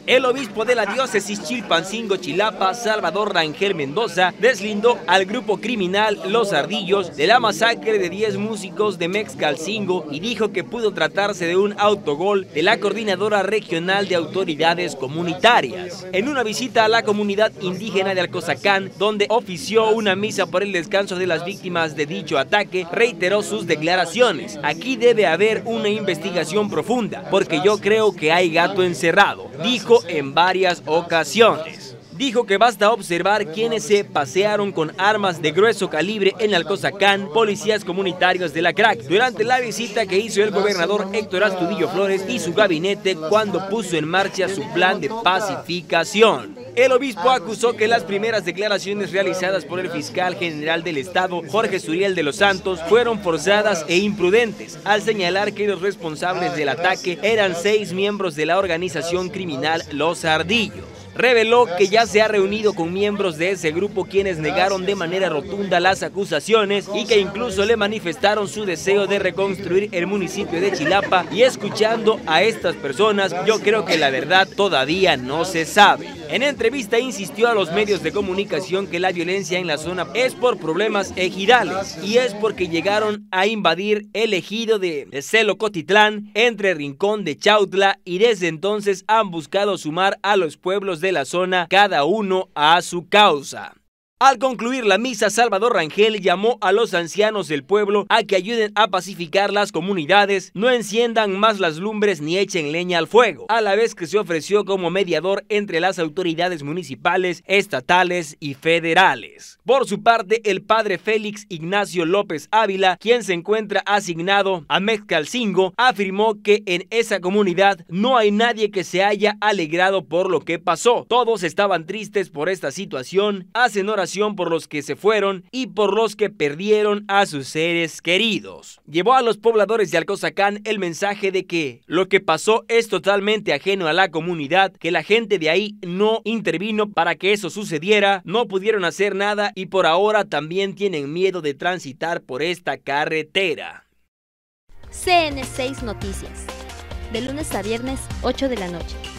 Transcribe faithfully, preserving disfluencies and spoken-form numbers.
El obispo de la diócesis Chilpancingo-Chilapa, Salvador Rangel Mendoza, deslindó al grupo criminal Los Ardillos de la masacre de diez músicos de Mexcalcingo y dijo que pudo tratarse de un autogol de la Coordinadora Regional de Autoridades Comunitarias. En una visita a la comunidad indígena de Alcozacán, donde ofició una misa por el descanso de las víctimas de dicho ataque, reiteró sus declaraciones. Aquí debe haber una investigación profunda, porque yo creo que hay gato encerrado, dijo en varias ocasiones. Dijo que basta observar quienes se pasearon con armas de grueso calibre en Alcozacán, policías comunitarios de la C R A C, durante la visita que hizo el gobernador Héctor Astudillo Flores y su gabinete cuando puso en marcha su plan de pacificación. El obispo acusó que las primeras declaraciones realizadas por el fiscal general del estado, Jorge Suriel de los Santos, fueron forzadas e imprudentes, al señalar que los responsables del ataque eran seis miembros de la organización criminal Los Ardillos. Reveló que ya se ha reunido con miembros de ese grupo quienes negaron de manera rotunda las acusaciones y que incluso le manifestaron su deseo de reconstruir el municipio de Chilapa, y escuchando a estas personas yo creo que la verdad todavía no se sabe. En entrevista insistió a los medios de comunicación que la violencia en la zona es por problemas ejidales y es porque llegaron a invadir el ejido de Celocotitlán entre Rincón de Chautla y desde entonces han buscado sumar a los pueblos de la zona, cada uno a su causa. Al concluir la misa, Salvador Rangel llamó a los ancianos del pueblo a que ayuden a pacificar las comunidades, no enciendan más las lumbres ni echen leña al fuego, a la vez que se ofreció como mediador entre las autoridades municipales, estatales y federales. Por su parte, el padre Félix Ignacio López Ávila, quien se encuentra asignado a Mexcalcingo, afirmó que en esa comunidad no hay nadie que se haya alegrado por lo que pasó. Todos estaban tristes por esta situación, hacen oración por los que se fueron y por los que perdieron a sus seres queridos. Llevó a los pobladores de Alcozacán el mensaje de que lo que pasó es totalmente ajeno a la comunidad, que la gente de ahí no intervino para que eso sucediera, no pudieron hacer nada y por ahora también tienen miedo de transitar por esta carretera. C N seis Noticias, de lunes a viernes, ocho de la noche.